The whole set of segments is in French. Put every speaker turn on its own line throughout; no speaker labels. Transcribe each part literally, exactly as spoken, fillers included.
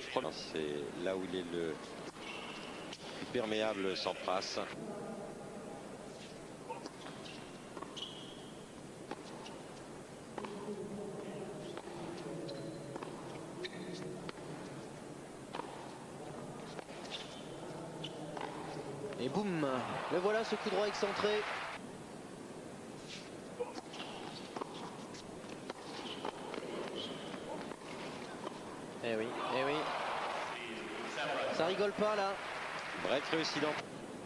C'est là où il est le plus perméable sans trace.
Et boum, le voilà ce coup droit excentré. Eh oui, eh oui. Ça rigole pas là.
Break réussi dans.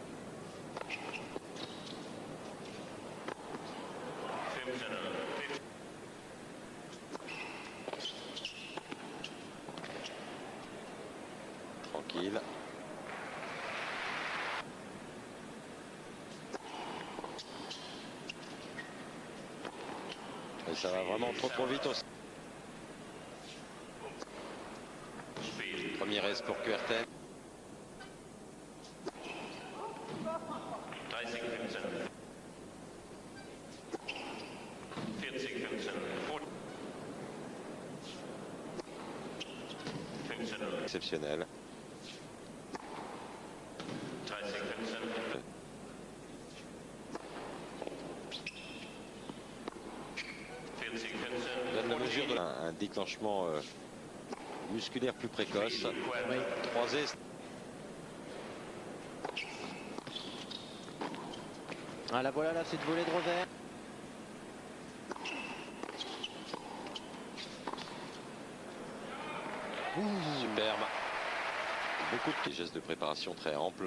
Tranquille. Et ça va vraiment trop trop vite aussi. Premier race pour Q R T. Exceptionnel. Donne la mesure d'un un déclenchement euh, musculaire plus précoce.
Oui.
Croisé.
Ah la voilà là, cette volée de revers.
Ouh. Superbe. Beaucoup de gestes de préparation très amples.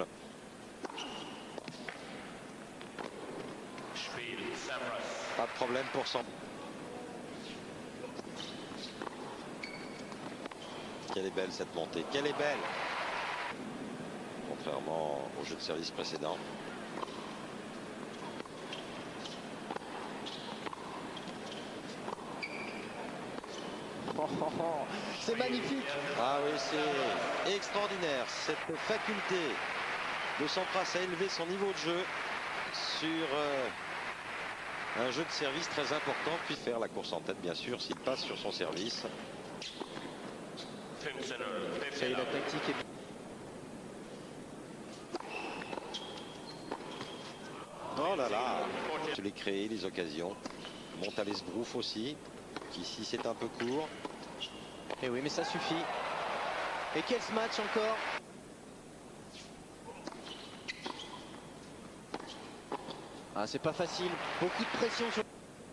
Pas de problème pour cent. Quelle est belle cette montée, quelle est belle! Contrairement au jeu de service précédent.
Oh, oh, oh. C'est magnifique.
Ah oui, c'est extraordinaire, cette faculté de Sampras à élever son niveau de jeu sur euh, un jeu de service très important, puis faire la course en tête bien sûr s'il passe sur son service.
Ça y est, la tactique est...
Oh là là, je l'ai créé les occasions. Monte à l'Esbrouf aussi, qui ici c'est un peu court.
Et oui, mais ça suffit. Et quel match encore. Ah, c'est pas facile. Beaucoup de pression sur...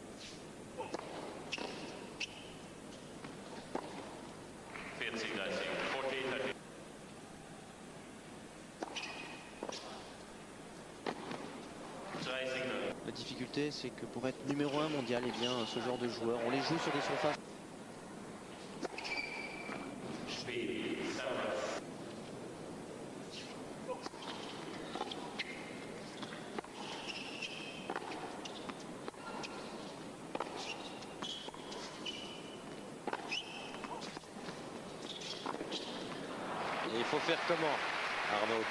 La difficulté, c'est que pour être numéro un mondial, eh bien, ce genre de joueurs, on les joue sur des surfaces.
Et il faut faire comment, Arnaud?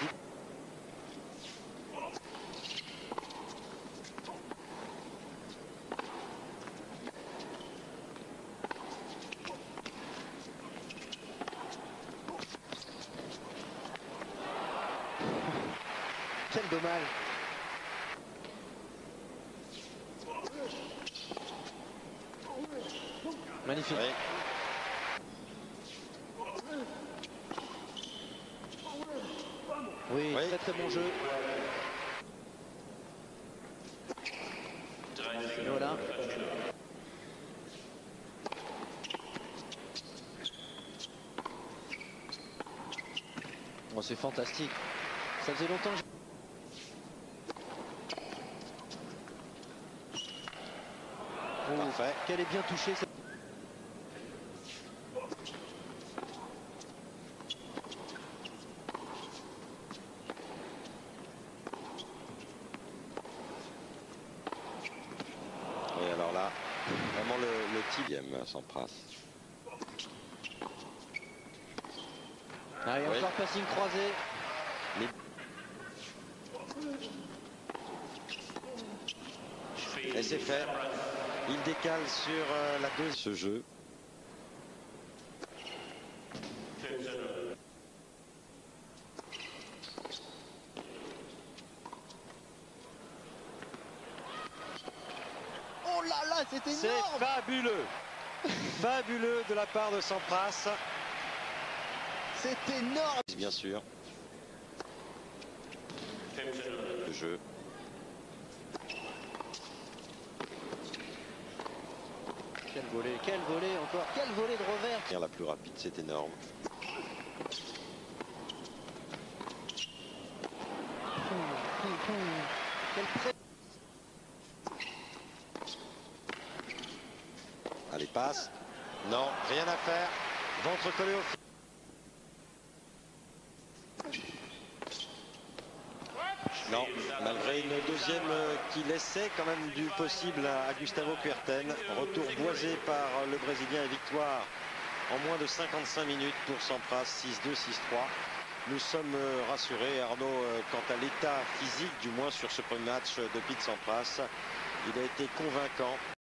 Quel dommage. Magnifique.
Oui.
Oui,
Oui.
très très bon jeu. Et voilà. Oh, c'est fantastique. Ça faisait longtemps que je... Oh,
Parfait.
qu'elle est bien touchée. Cette...
Et alors là, vraiment le, le tibième Sampras.
Ah, et
Oui.
encore passing croisé.
Les... Et c'est fait. Il décale sur euh, la deux ce jeu. Fabuleux. Fabuleux de la part de Sampras.
C'est énorme.
Bien sûr. Le jeu.
Quel volet, quel volet encore, quel volet de revers.
La plus rapide, c'est énorme.
Quel pré...
Allez, passe. Non, rien à faire. Ventre collé au fil. Non, malgré une deuxième qui laissait quand même du possible à Gustavo Kuerten. Retour boisé par le Brésilien et victoire en moins de cinquante-cinq minutes pour Sampras, six deux, six trois. Nous sommes rassurés, Arnaud, quant à l'état physique, du moins sur ce premier match de Pete Sampras. Il a été convaincant.